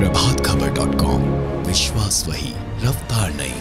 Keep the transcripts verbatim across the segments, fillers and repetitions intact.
Prabhat Khabar dot com, विश्वास वही, रफ्तार नहीं।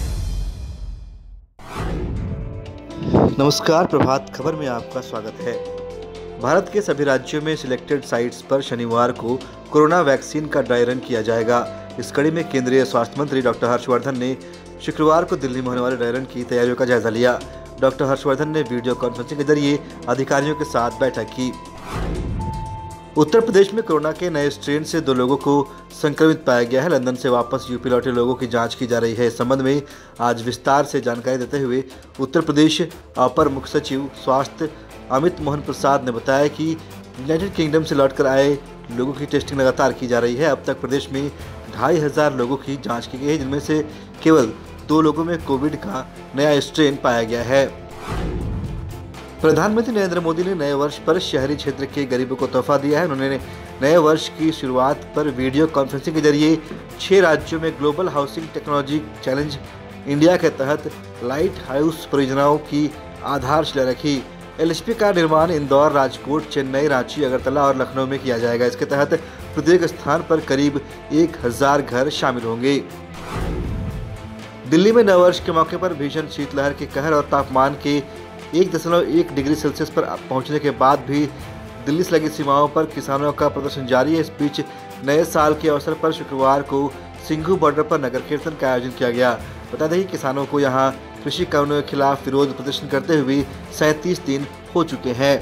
नमस्कार, प्रभात खबर में आपका स्वागत है। भारत के सभी राज्यों में सिलेक्टेड साइट्स पर शनिवार को कोरोना वैक्सीन का ड्राई रन किया जाएगा। इस कड़ी में केंद्रीय स्वास्थ्य मंत्री डॉक्टर हर्षवर्धन ने शुक्रवार को दिल्ली में होने वाले ड्राई रन की तैयारियों का जायजा लिया। डॉक्टर हर्षवर्धन ने वीडियो कॉन्फ्रेंसिंग के जरिए अधिकारियों के साथ बैठक की। उत्तर प्रदेश में कोरोना के नए स्ट्रेन से दो लोगों को संक्रमित पाया गया है। लंदन से वापस यूपी लौटे लोगों की जांच की जा रही है। इस संबंध में आज विस्तार से जानकारी देते हुए उत्तर प्रदेश अपर मुख्य सचिव स्वास्थ्य अमित मोहन प्रसाद ने बताया कि यूनाइटेड किंगडम से लौटकर आए लोगों की टेस्टिंग लगातार की जा रही है। अब तक प्रदेश में ढाई हजार लोगों की जाँच की गई है, जिनमें से केवल दो लोगों में कोविड का नया स्ट्रेन पाया गया है। प्रधानमंत्री नरेंद्र मोदी ने नए वर्ष पर शहरी क्षेत्र के गरीबों को तोहफा दिया है। उन्होंने नए वर्ष की शुरुआत पर वीडियो कॉन्फ्रेंसिंग के जरिए छह राज्यों में global housing technology challenge India के तहत लाइट हाउस परियोजनाओं की आधारशिला रखी। एलएचपी का निर्माण इंदौर, राजकोट, चेन्नई, रांची, अगरतला और लखनऊ में किया जाएगा। इसके तहत प्रत्येक स्थान पर करीब एक हजार घर शामिल होंगे। दिल्ली में नववर्ष के मौके पर भीषण शीतलहर के कहर और तापमान के एक दशमलव एक डिग्री सेल्सियस पर पहुंचने के बाद भी दिल्ली से लगी सीमाओं पर किसानों का प्रदर्शन जारी है। इस बीच नए साल के अवसर पर शुक्रवार को सिंघू बॉर्डर पर नगर कीर्तन का आयोजन किया गया। बता दें कि किसानों को यहां कृषि कानूनों के खिलाफ विरोध प्रदर्शन करते हुए सैंतीस दिन हो चुके हैं।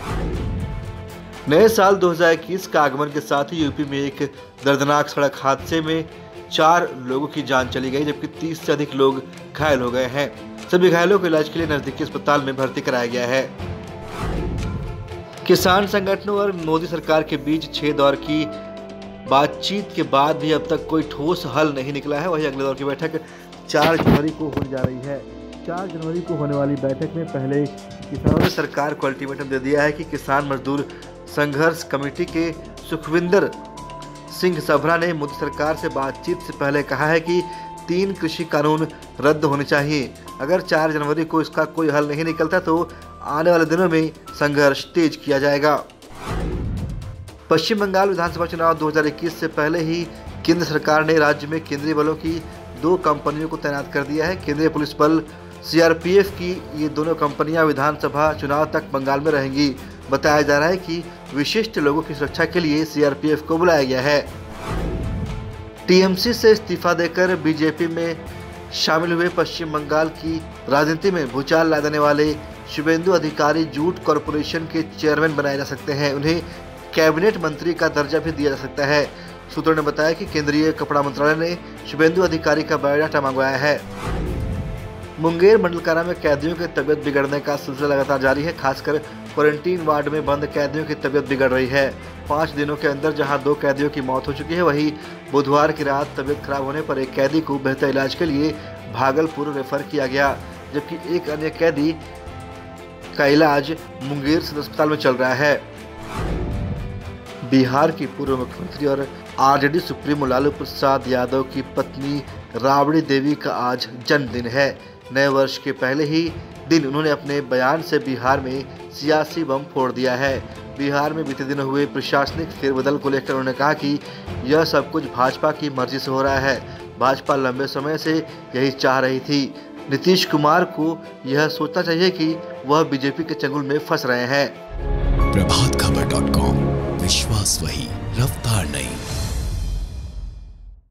नए साल दो हज़ार इक्कीस का आगमन के साथ ही यूपी में एक दर्दनाक सड़क हादसे में चार लोगों की जान चली गई, जबकि तीस से अधिक लोग घायल हो गए हैं। सभी घायलों को इलाज के लिए नजदीकी अस्पताल में भर्ती कराया गया है। किसान संगठनों और मोदी सरकार के बीच छह दौर की बातचीत के बाद भी अब तक कोई ठोस हल नहीं निकला है। वहीं अगले दौर की बैठक चार जनवरी को होने जा रही है। चार जनवरी को होने वाली बैठक में पहले किसानों ने सरकार को अल्टीमेटम दे दिया है कि किसान मजदूर संघर्ष कमेटी के सुखविंदर सिंह सभरा ने मोदी सरकार से बातचीत से पहले कहा है कि तीन कृषि कानून रद्द होने चाहिए। अगर चार जनवरी को इसका कोई हल नहीं निकलता तो आने वाले दिनों में संघर्ष तेज किया जाएगा। पश्चिम बंगाल विधानसभा चुनाव दो हज़ार इक्कीस से पहले ही केंद्र सरकार ने राज्य में केंद्रीय बलों की दो कंपनियों को तैनात कर दिया है। केंद्रीय पुलिस बल सीआरपीएफ की ये दोनों कंपनियां विधानसभा चुनाव तक बंगाल में रहेंगी। बताया जा रहा है कि विशिष्ट लोगों की सुरक्षा के लिए सीआरपीएफ को बुलाया गया है। टीएमसी से इस्तीफा देकर बीजेपी में शामिल हुए पश्चिम बंगाल की राजनीति में भूचाल ला देने वाले शुभेंदु अधिकारी जूट कॉरपोरेशन के चेयरमैन बनाए जा सकते हैं। उन्हें कैबिनेट मंत्री का दर्जा भी दिया जा सकता है। सूत्रों ने बताया कि केंद्रीय कपड़ा मंत्रालय ने शुभेंदु अधिकारी का बायोडाटा मंगवाया है। मुंगेर मंडल कारा में कैदियों की तबीयत बिगड़ने का सिलसिला लगातार जारी है। खासकर क्वारंटीन वार्ड में बंद कैदियों की तबीयत बिगड़ रही है। पाँच दिनों के अंदर जहां दो कैदियों की मौत हो चुकी है, वहीं बुधवार की रात तबीयत खराब होने पर एक कैदी को बेहतर इलाज के लिए भागलपुर रेफर किया गया, जबकि एक अन्य कैदी का इलाज मुंगेर सदर अस्पताल में चल रहा है। बिहार की पूर्व मुख्यमंत्री और आरजेडी सुप्रीमो लालू प्रसाद यादव की पत्नी राबड़ी देवी का आज जन्मदिन है। नए वर्ष के पहले ही दिन उन्होंने अपने बयान से बिहार में सियासी बम फोड़ दिया है। बिहार में बीते दिनों हुए प्रशासनिक फेरबदल को लेकर उन्होंने कहा कि यह सब कुछ भाजपा की मर्जी से हो रहा है। भाजपा लंबे समय से यही चाह रही थी। नीतीश कुमार को यह सोचना चाहिए कि वह बीजेपी के चंगुल में फंस रहे हैं। प्रभात खबर डॉट कॉम, विश्वास वही, रफ्तार नहीं।